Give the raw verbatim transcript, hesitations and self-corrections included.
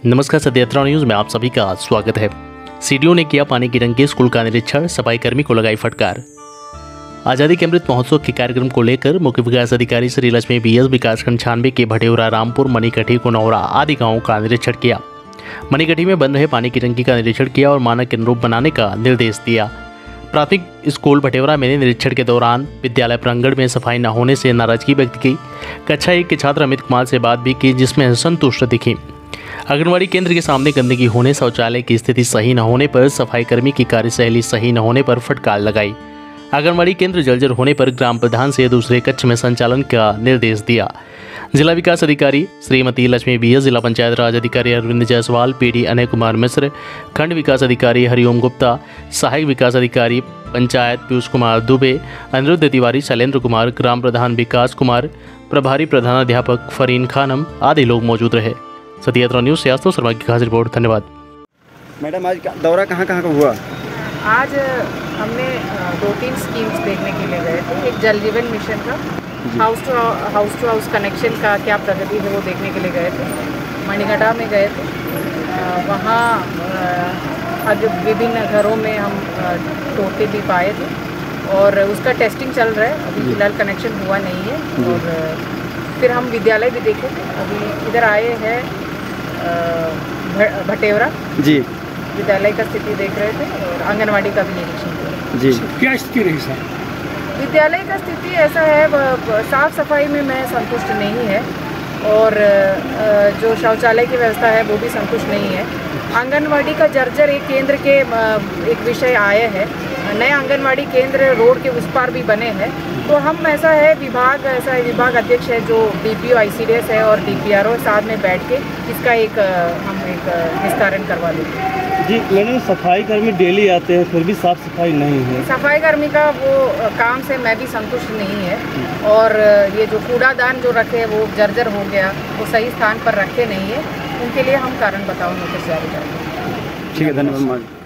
नमस्कार, सदयात्रा न्यूज में आप सभी का स्वागत है। सीडीओ ने किया पानी की टंकी स्कूल का निरीक्षण, सफाई कर्मी को लगाई फटकार। आजादी के अमृत महोत्सव के कार्यक्रम को लेकर मुख्य विकास अधिकारी श्री लक्ष्मी बीएस विकासखंड छानवे के भटेवरा, रामपुर, मनीकठी, कुनौरा आदि गाँवों का निरीक्षण किया। मनीकठी में बन रहे पानी की टंकी का निरीक्षण किया और मानक के अनुरूप बनाने का निर्देश दिया। प्राथमिक स्कूल भटेवरा में निरीक्षण के दौरान विद्यालय प्रांगण में सफाई न होने से नाराजगी व्यक्त की। कक्षा एक के छात्र अमित कुमार से बात भी की, जिसमें संतुष्ट दिखी। आंगनवाड़ी केंद्र के सामने गंदगी होने, शौचालय की स्थिति सही न होने पर, सफाई कर्मी की कार्यशैली सही न होने पर फटकार लगाई। आंगनवाड़ी केंद्र जर्जर होने पर ग्राम प्रधान से दूसरे कक्ष में संचालन का निर्देश दिया। जिला विकास अधिकारी श्रीमती लक्ष्मी बीएस, जिला पंचायत राज अधिकारी अरविंद जायसवाल, पीडी अनय कुमार मिश्र, खंड विकास अधिकारी हरिओम गुप्ता, सहायक विकास अधिकारी पंचायत पीयूष कुमार दुबे, अनिरुद्ध तिवारी, शैलेंद्र कुमार, ग्राम प्रधान विकास कुमार, प्रभारी प्रधानाध्यापक फरीन खानम आदि लोग मौजूद रहे। सदयात्रा न्यूज से आस्तोष शर्मा की खास रिपोर्ट। धन्यवाद। मैडम, आज दौरा कहाँ कहाँ का हुआ? आज हमने दो तीन स्कीम्स देखने के लिए गए थे। एक जल जीवन मिशन का house to house to house connection का क्या प्रगति है वो देखने के लिए गए थे। मणिगढ़ा में गए थे, वहाँ आज विभिन्न घरों में हम टोटे भी पाए थे और उसका टेस्टिंग चल रहा है। अभी फिलहाल कनेक्शन हुआ नहीं है। और फिर हम विद्यालय भी देखे थे। अभी इधर आए हैं भटेवरा जी, विद्यालय का स्थिति देख रहे थे और आंगनवाड़ी का भी निरीक्षण किया जी। क्या स्थिति रही सर? विद्यालय का स्थिति ऐसा है, साफ सफाई में मैं संतुष्ट नहीं है और जो शौचालय की व्यवस्था है वो भी संतुष्ट नहीं है। आंगनवाड़ी का जर्जर एक केंद्र के एक विषय आए हैं। नए आंगनवाड़ी केंद्र रोड के उस पार भी बने हैं। तो हम ऐसा है विभाग ऐसा है विभाग अध्यक्ष है जो डीपीओ आईसीडीएस है और डीपीआरओ साथ में बैठ के इसका एक हम एक निस्तारण करवा लेंगे जी। मैडम, सफाई कर्मी डेली आते हैं फिर भी साफ सफाई नहीं है। सफाई कर्मी का वो काम से मैं भी संतुष्ट नहीं है और ये जो कूड़ादान जो रखे वो जर्जर हो गया, वो सही स्थान पर रखे नहीं है। उनके लिए हम कारण बताओ नोटिस जारी करेंगे। ठीक है, धन्यवाद।